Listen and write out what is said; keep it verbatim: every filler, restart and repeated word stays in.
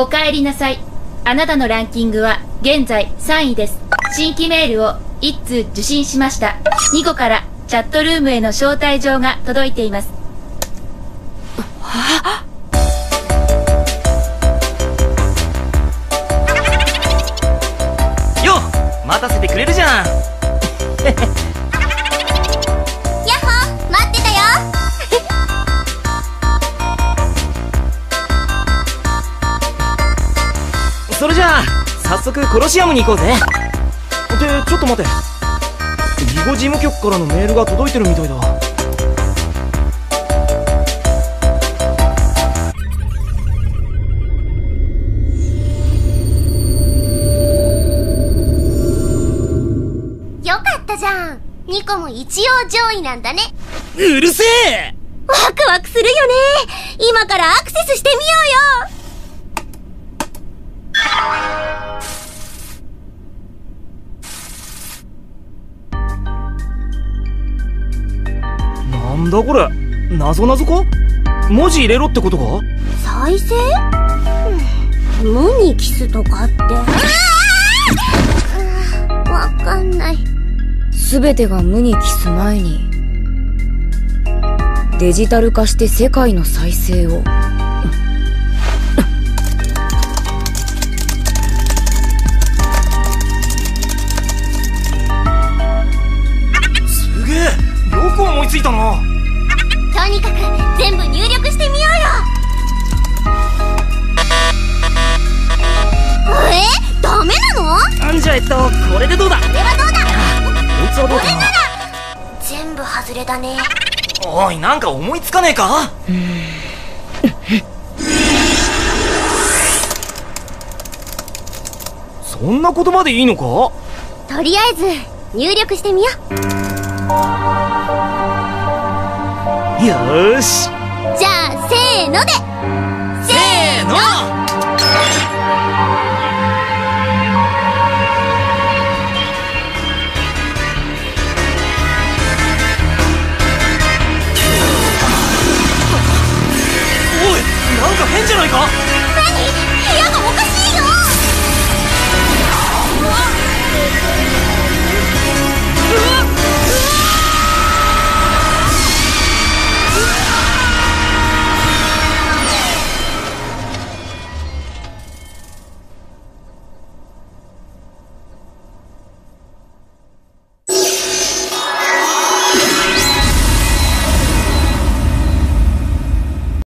おかえりなさい。あなたのランキングは現在さんいです。新規メールをいっつう受信しました。にこからチャットルームへの招待状が届いています。 よっ、待たせてくれるじゃん。 やっほー、待ってたよ。 それじゃあ早速コロシアムに行こうぜ。で、ちょっと待て、囲碁事務局からのメールが届いてるみたいだ。 よかったじゃん。ニコも一応上位なんだね。 うるせえ。 ワクワクするよね。今からアクセスしてみようよ。 なんだこれ、謎謎か？文字入れろってことか？ 再生？うん、無にキスとかって。わかんない。 全てが無にキス前にデジタル化して世界の再生を。 すげえ、よく思いついたな。 とにかく全部入力してみようよ。え、ダメなの？ じゃあえっとこれでどうだ？ これはどうだ？ こいつはどうかな？ これなら全部外れだね。 おい、なんか思いつかねえか？そんなことまでいいのか？ とりあえず入力してみよう。 よーし。 じゃあせーので。 せーの。おい、なんか変じゃないか？